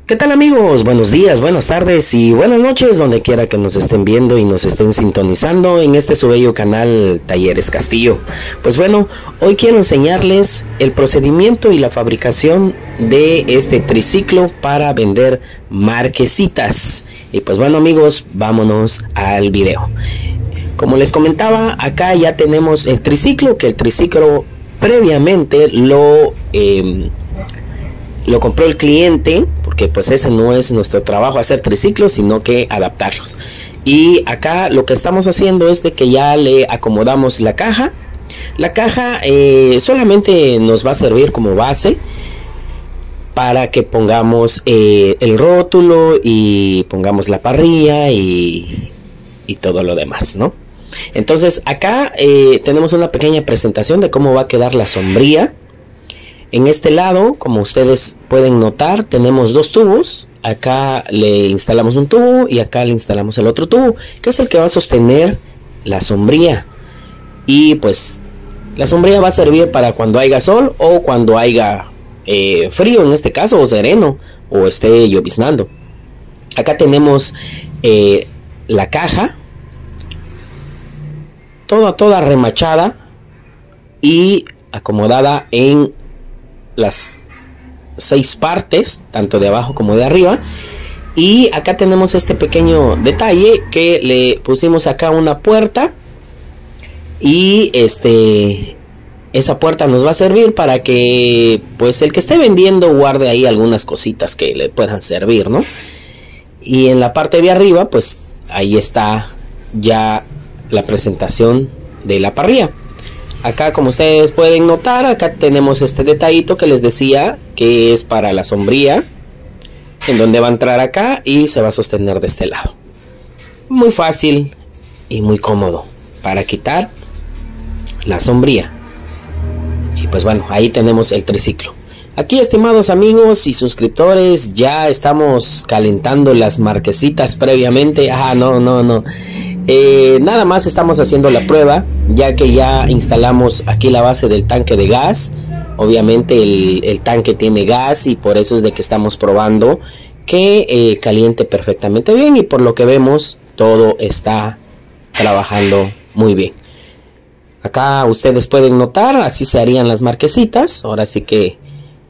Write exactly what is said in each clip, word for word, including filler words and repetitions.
¿Qué tal amigos? Buenos días, buenas tardes y buenas noches donde quiera que nos estén viendo y nos estén sintonizando en este su bello canal Talleres Castillo. Pues bueno, hoy quiero enseñarles el procedimiento y la fabricación de este triciclo para vender marquesitas. Y pues bueno amigos, vámonos al video. Como les comentaba, acá ya tenemos el triciclo, que el triciclo previamente lo... Eh, Lo compró el cliente, porque pues ese no es nuestro trabajo hacer triciclos, sino que adaptarlos. Y acá lo que estamos haciendo es de que ya le acomodamos la caja. La caja eh, solamente nos va a servir como base para que pongamos eh, el rótulo y pongamos la parrilla y, y todo lo demás, ¿no? Entonces acá eh, tenemos una pequeña presentación de cómo va a quedar la sombría. En este lado, como ustedes pueden notar, tenemos dos tubos. Acá le instalamos un tubo y acá le instalamos el otro tubo, que es el que va a sostener la sombría. Y pues la sombría va a servir para cuando haya sol o cuando haya eh, frío, en este caso, o sereno, o esté lloviznando. Acá tenemos eh, la caja, toda, toda remachada y acomodada en las seis partes, tanto de abajo como de arriba. Y acá tenemos este pequeño detalle que le pusimos acá una puerta, y este esa puerta nos va a servir para que pues el que esté vendiendo guarde ahí algunas cositas que le puedan servir, ¿no? Y en la parte de arriba pues ahí está ya la presentación de la parrilla. Acá, como ustedes pueden notar, acá tenemos este detallito que les decía que es para la sombría, en donde va a entrar acá y se va a sostener de este lado. Muy fácil y muy cómodo para quitar la sombría. Y pues bueno, ahí tenemos el triciclo. Aquí, estimados amigos y suscriptores, ya estamos calentando las marquesitas previamente. Ah, no, no, no. Eh, nada más estamos haciendo la prueba, ya que ya instalamos aquí la base del tanque de gas. Obviamente el, el tanque tiene gas y por eso es de que estamos probando que eh, caliente perfectamente bien, y por lo que vemos todo está trabajando muy bien. Acá ustedes pueden notar, así se harían las marquesitas. Ahora sí que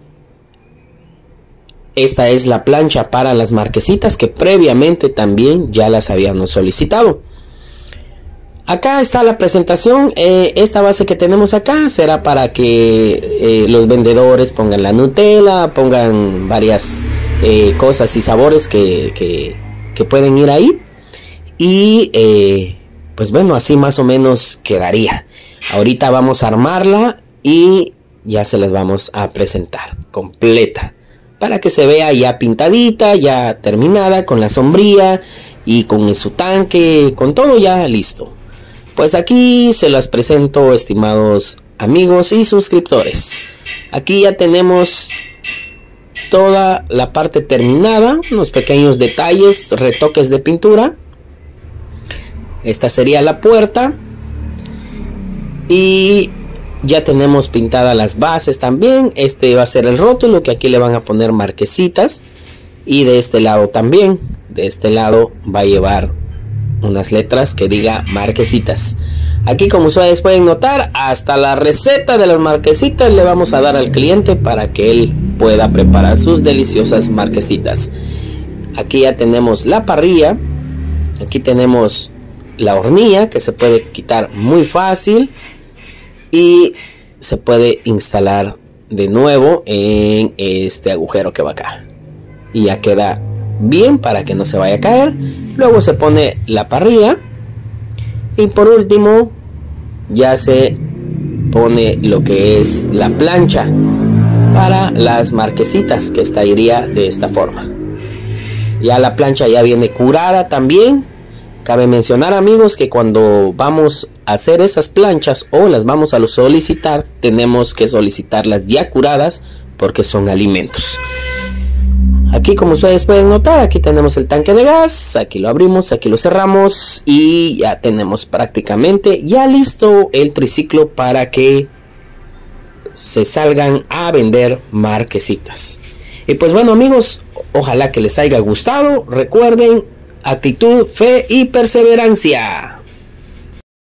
esta es la plancha para las marquesitas que previamente también ya las habíamos solicitado. Acá está la presentación. Eh, esta base que tenemos acá será para que eh, los vendedores pongan la Nutella, pongan varias eh, cosas y sabores que, que, que pueden ir ahí. Y eh, pues bueno, así más o menos quedaría. Ahorita vamos a armarla y ya se las vamos a presentar completa, para que se vea ya pintadita, ya terminada, con la sombría y con su tanque, con todo ya listo. Pues aquí se las presento, estimados amigos y suscriptores. Aquí ya tenemos toda la parte terminada, unos pequeños detalles, retoques de pintura. Esta sería la puerta. Y ya tenemos pintadas las bases también. Este va a ser el rótulo, que aquí le van a poner marquesitas. Y de este lado también, de este lado va a llevar unas letras que diga marquesitas. Aquí, como ustedes pueden notar, hasta la receta de las marquesitas le vamos a dar al cliente para que él pueda preparar sus deliciosas marquesitas. Aquí ya tenemos la parrilla. Aquí tenemos la hornilla, que se puede quitar muy fácil y se puede instalar de nuevo en este agujero que va acá, y ya queda bien para que no se vaya a caer. Luego se pone la parrilla y por último ya se pone lo que es la plancha para las marquesitas, que esta iría de esta forma. Ya la plancha ya viene curada también. Cabe mencionar, amigos, que cuando vamos a hacer esas planchas o las vamos a solicitar, tenemos que solicitarlas ya curadas, porque son alimentos. Aquí, como ustedes pueden notar, aquí tenemos el tanque de gas. Aquí lo abrimos, aquí lo cerramos y ya tenemos prácticamente ya listo el triciclo para que se salgan a vender marquesitas. Y pues bueno, amigos, Ojalá que les haya gustado. Recuerden, actitud, fe y perseverancia.